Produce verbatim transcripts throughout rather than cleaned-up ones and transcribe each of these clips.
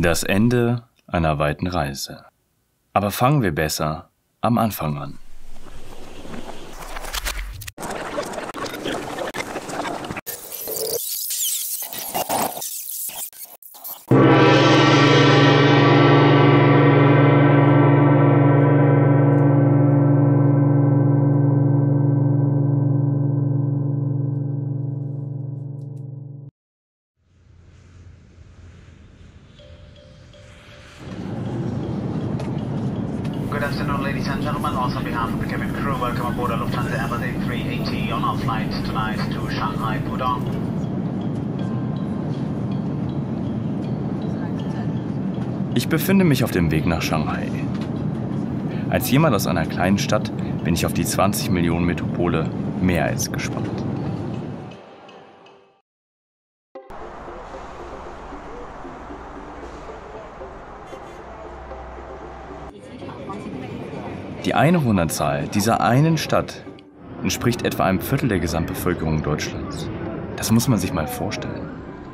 Das Ende einer weiten Reise. Aber fangen wir besser am Anfang an. Good afternoon, ladies and gentlemen. Also on behalf of the cabin crew, welcome aboard our Lufthansa Airbus A three eighty on our flight tonight to Shanghai, Pudong. Ich befinde mich auf dem Weg nach Shanghai. Als jemand aus einer kleinen Stadt bin ich auf die zwanzig Millionen Metropole mehr als gespannt. Die Einwohnerzahl dieser einen Stadt entspricht etwa einem Viertel der Gesamtbevölkerung Deutschlands. Das muss man sich mal vorstellen.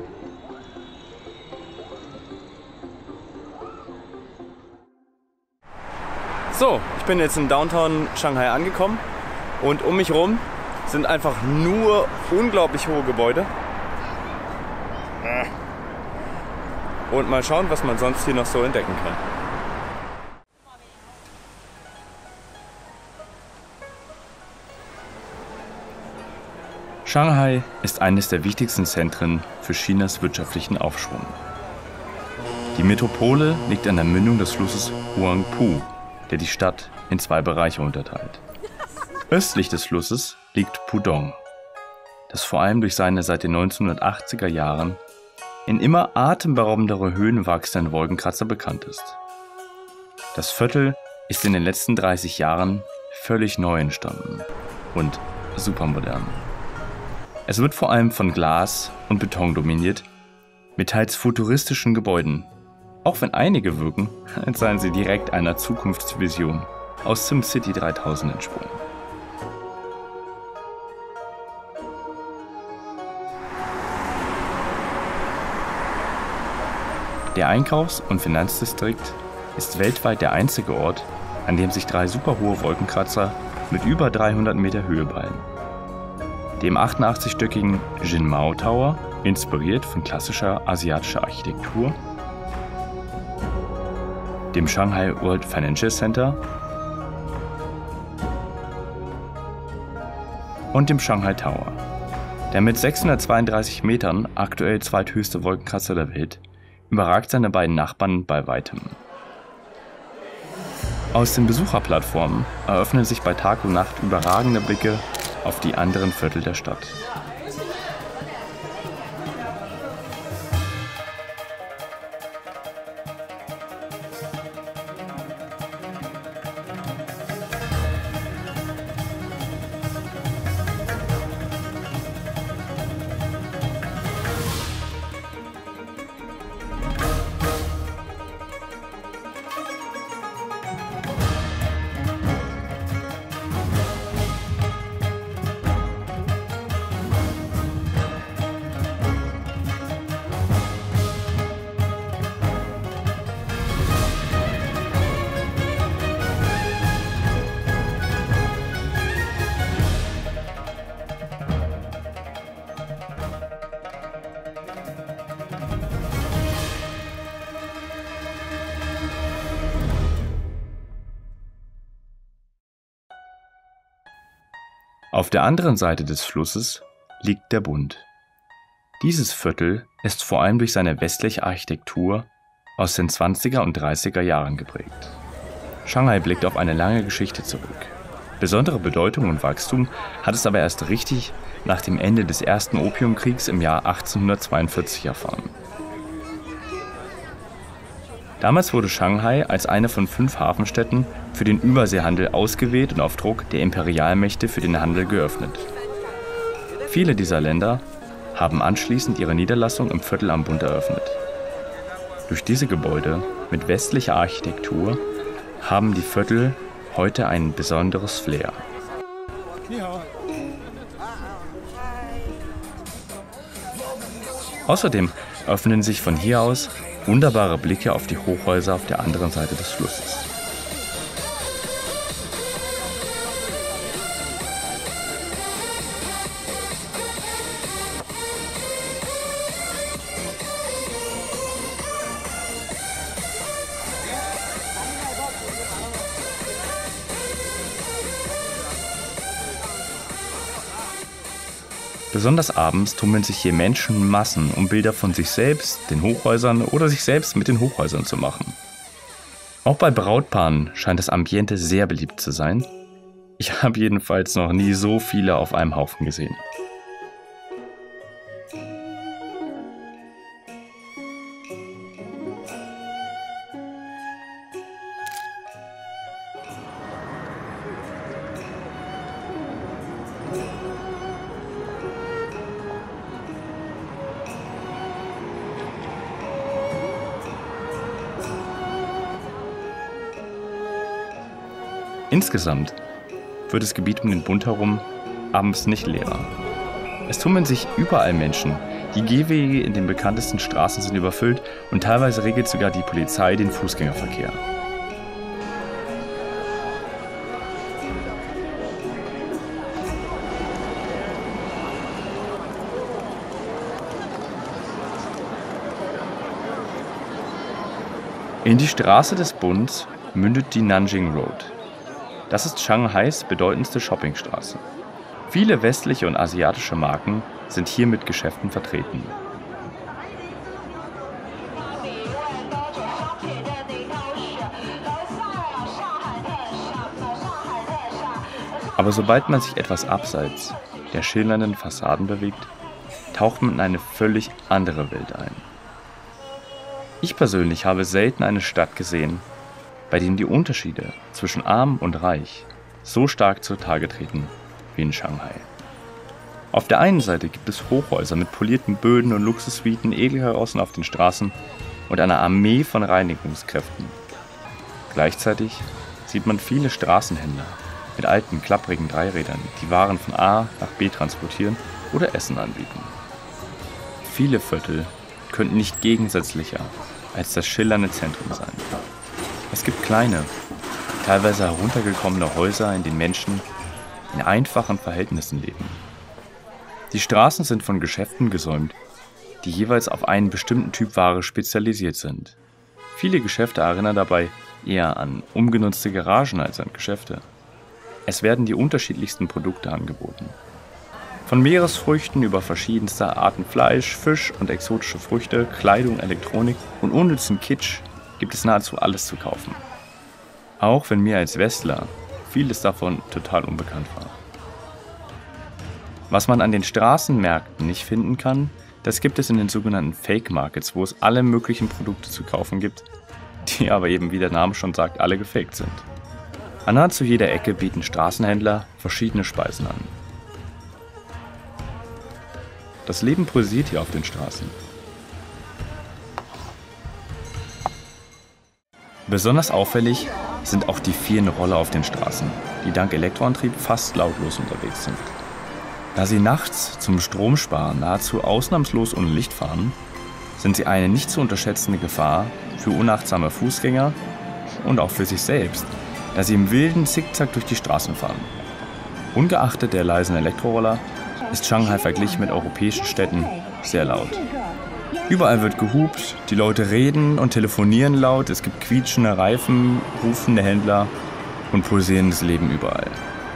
So, ich bin jetzt in Downtown Shanghai angekommen und um mich herum sind einfach nur unglaublich hohe Gebäude. Und mal schauen, was man sonst hier noch so entdecken kann. Shanghai ist eines der wichtigsten Zentren für Chinas wirtschaftlichen Aufschwung. Die Metropole liegt an der Mündung des Flusses Huangpu, der die Stadt in zwei Bereiche unterteilt. Östlich des Flusses liegt Pudong, das vor allem durch seine seit den neunzehnhundertachtziger Jahren in immer atemberaubendere Höhen wachsenden Wolkenkratzer bekannt ist. Das Viertel ist in den letzten dreißig Jahren völlig neu entstanden und supermodern. Es wird vor allem von Glas und Beton dominiert, mit teils futuristischen Gebäuden, auch wenn einige wirken, als seien sie direkt einer Zukunftsvision aus SimCity dreitausend entsprungen. Der Einkaufs- und Finanzdistrikt ist weltweit der einzige Ort, an dem sich drei superhohe Wolkenkratzer mit über dreihundert Meter Höhe ballen. Dem achtundachtzig-stöckigen Jinmao Tower, inspiriert von klassischer asiatischer Architektur, dem Shanghai World Financial Center und dem Shanghai Tower, der mit sechshundertzweiunddreißig Metern aktuell zweithöchste Wolkenkratzer der Welt, überragt seine beiden Nachbarn bei weitem. Aus den Besucherplattformen eröffnen sich bei Tag und Nacht überragende Blicke auf die anderen Viertel der Stadt. Auf der anderen Seite des Flusses liegt der Bund. Dieses Viertel ist vor allem durch seine westliche Architektur aus den zwanziger und dreißiger Jahren geprägt. Shanghai blickt auf eine lange Geschichte zurück. Besondere Bedeutung und Wachstum hat es aber erst richtig nach dem Ende des ersten Opiumkriegs im Jahr achtzehnhundertzweiundvierzig erfahren. Damals wurde Shanghai als eine von fünf Hafenstädten für den Überseehandel ausgewählt und auf Druck der Imperialmächte für den Handel geöffnet. Viele dieser Länder haben anschließend ihre Niederlassung im Viertel am Bund eröffnet. Durch diese Gebäude mit westlicher Architektur haben die Viertel heute ein besonderes Flair. Außerdem öffnen sich von hier aus wunderbare Blicke auf die Hochhäuser auf der anderen Seite des Flusses. Besonders abends tummeln sich hier Menschenmassen, um Bilder von sich selbst, den Hochhäusern oder sich selbst mit den Hochhäusern zu machen. Auch bei Brautpaaren scheint das Ambiente sehr beliebt zu sein. Ich habe jedenfalls noch nie so viele auf einem Haufen gesehen. Insgesamt wird das Gebiet um den Bund herum abends nicht leerer. Es tummeln sich überall Menschen. Die Gehwege in den bekanntesten Straßen sind überfüllt und teilweise regelt sogar die Polizei den Fußgängerverkehr. In die Straße des Bunds mündet die Nanjing Road. Das ist Shanghais bedeutendste Shoppingstraße. Viele westliche und asiatische Marken sind hier mit Geschäften vertreten. Aber sobald man sich etwas abseits der schillernden Fassaden bewegt, taucht man in eine völlig andere Welt ein. Ich persönlich habe selten eine Stadt gesehen, bei denen die Unterschiede zwischen arm und reich so stark zutage treten wie in Shanghai. Auf der einen Seite gibt es Hochhäuser mit polierten Böden und Luxussuiten, Edelkarossen auf den Straßen und einer Armee von Reinigungskräften. Gleichzeitig sieht man viele Straßenhändler mit alten, klapprigen Dreirädern, die Waren von A nach B transportieren oder Essen anbieten. Viele Viertel könnten nicht gegensätzlicher als das schillernde Zentrum sein. Es gibt kleine, teilweise heruntergekommene Häuser, in denen Menschen in einfachen Verhältnissen leben. Die Straßen sind von Geschäften gesäumt, die jeweils auf einen bestimmten Typ Ware spezialisiert sind. Viele Geschäfte erinnern dabei eher an umgenutzte Garagen als an Geschäfte. Es werden die unterschiedlichsten Produkte angeboten. Von Meeresfrüchten über verschiedenste Arten Fleisch, Fisch und exotische Früchte, Kleidung, Elektronik und unnützen Kitsch gibt es nahezu alles zu kaufen. Auch wenn mir als Westler vieles davon total unbekannt war. Was man an den Straßenmärkten nicht finden kann, das gibt es in den sogenannten Fake Markets, wo es alle möglichen Produkte zu kaufen gibt, die aber eben, wie der Name schon sagt, alle gefaked sind. An nahezu jeder Ecke bieten Straßenhändler verschiedene Speisen an. Das Leben pulsiert hier auf den Straßen. Besonders auffällig sind auch die vielen Roller auf den Straßen, die dank Elektroantrieb fast lautlos unterwegs sind. Da sie nachts zum Stromsparen nahezu ausnahmslos ohne Licht fahren, sind sie eine nicht zu unterschätzende Gefahr für unachtsame Fußgänger und auch für sich selbst, da sie im wilden Zickzack durch die Straßen fahren. Ungeachtet der leisen Elektroroller ist Shanghai verglichen mit europäischen Städten sehr laut. Überall wird gehupt, die Leute reden und telefonieren laut, es gibt quietschende Reifen, rufende Händler und pulsierendes Leben überall.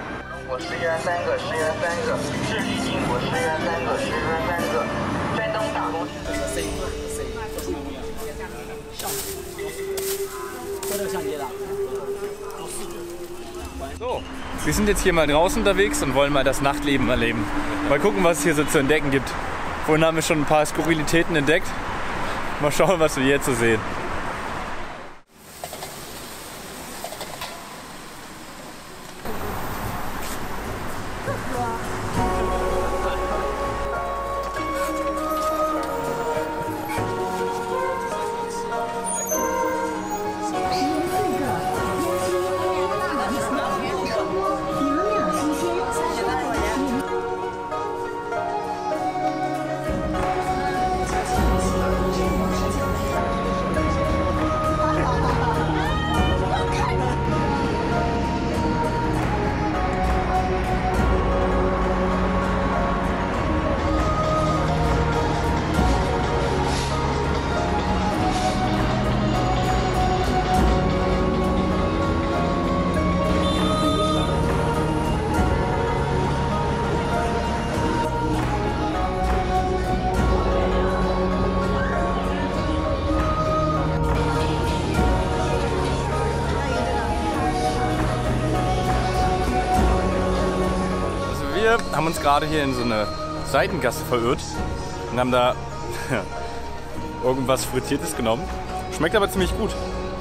So, wir sind jetzt hier mal draußen unterwegs und wollen mal das Nachtleben erleben. Mal gucken, was es hier so zu entdecken gibt. Vorhin haben wir schon ein paar Skurrilitäten entdeckt. Mal schauen, was wir hier zu sehen. Wir haben uns gerade hier in so eine Seitengasse verirrt und haben da irgendwas Frittiertes genommen. Schmeckt aber ziemlich gut.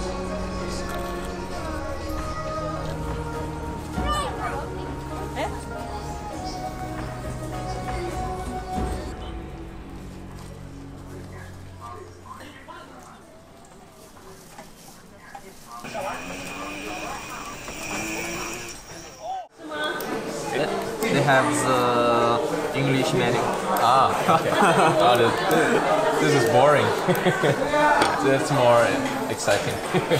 They have the English menu. Ah, okay. Oh, this, this is boring. That's more exciting.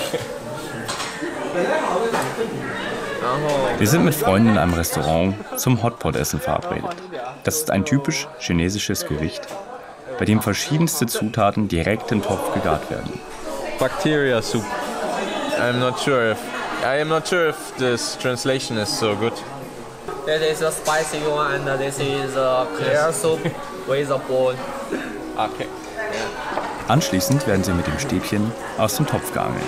Wir sind mit Freunden in einem Restaurant zum Hotpot-Essen verabredet. Das ist ein typisch chinesisches Gericht, bei dem verschiedenste Zutaten direkt im Topf gegart werden. Bacteria soup. I'm not sure if I am not sure if this translation is so good. That is a spicy one, and this is a clear soup with a bone. Okay. Anschließend werden sie mit dem Stäbchen aus dem Topf geangelt.